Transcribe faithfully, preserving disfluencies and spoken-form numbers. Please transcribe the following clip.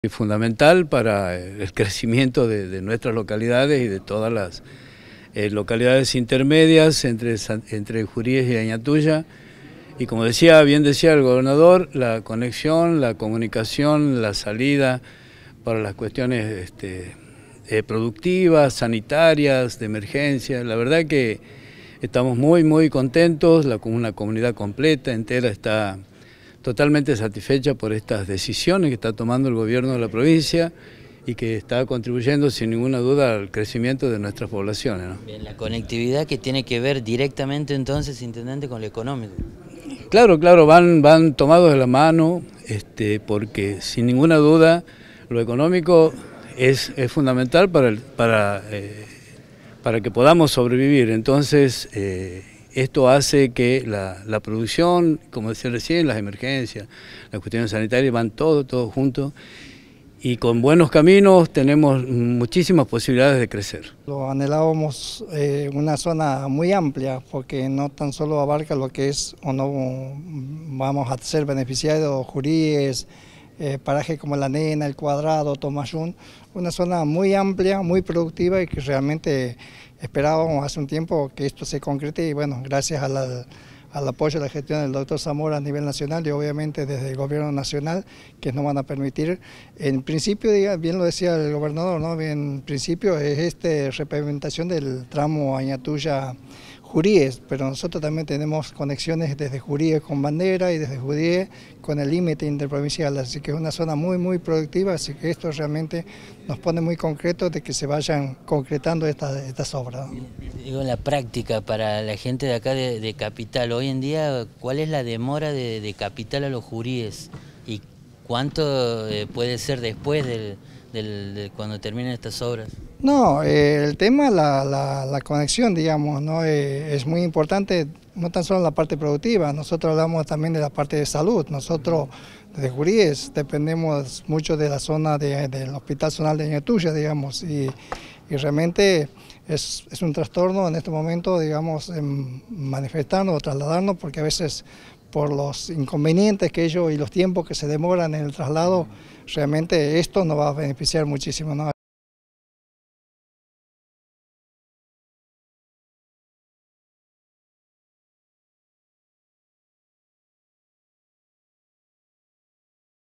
Es fundamental para el crecimiento de, de nuestras localidades y de todas las eh, localidades intermedias entre, entre Juríes y Añatuya. Y como decía, bien decía el gobernador, la conexión, la comunicación, la salida para las cuestiones este, eh, productivas, sanitarias, de emergencia. La verdad que estamos muy, muy contentos, la, una comunidad completa, entera está totalmente satisfecha por estas decisiones que está tomando el gobierno de la provincia y que está contribuyendo sin ninguna duda al crecimiento de nuestras poblaciones, ¿no? Bien, la conectividad que tiene que ver directamente entonces, intendente, con lo económico. Claro, claro, van, van tomados de la mano, este, porque sin ninguna duda lo económico es, es fundamental para, el, para, eh, para que podamos sobrevivir. Entonces, eh, esto hace que la, la producción, como decía recién, las emergencias, las cuestiones sanitarias, van todo, todo juntos. Y con buenos caminos tenemos muchísimas posibilidades de crecer. Lo anhelábamos eh, una zona muy amplia, porque no tan solo abarca lo que es o no vamos a ser beneficiados Juríes, eh, parajes como La Nena, El Cuadrado, Tomayún, una zona muy amplia, muy productiva y que realmente esperábamos hace un tiempo que esto se concrete y bueno, gracias a la, al apoyo de la gestión del doctor Zamora a nivel nacional y obviamente desde el gobierno nacional que nos van a permitir, en principio, bien lo decía el gobernador, ¿no? En principio es esta repavimentación del tramo Añatuya Juríes, pero nosotros también tenemos conexiones desde Juríes con Bandera y desde Juríes con el límite interprovincial, así que es una zona muy muy productiva, así que esto realmente nos pone muy concreto de que se vayan concretando estas, estas obras. Digo, en la práctica, para la gente de acá de, de Capital, hoy en día, ¿cuál es la demora de, de Capital a los Juríes? ¿Y cuánto eh, puede ser después del, del, de cuando terminen estas obras? No, eh, el tema, la, la, la conexión, digamos, ¿no? Eh, es muy importante, no tan solo en la parte productiva, nosotros hablamos también de la parte de salud. Nosotros desde Juríes dependemos mucho de la zona de, del Hospital Zonal de Añatuya, digamos, y, y realmente es, es un trastorno en este momento, digamos, en manifestarnos o trasladarnos, porque a veces por los inconvenientes que ellos y los tiempos que se demoran en el traslado, realmente esto nos va a beneficiar muchísimo, ¿no?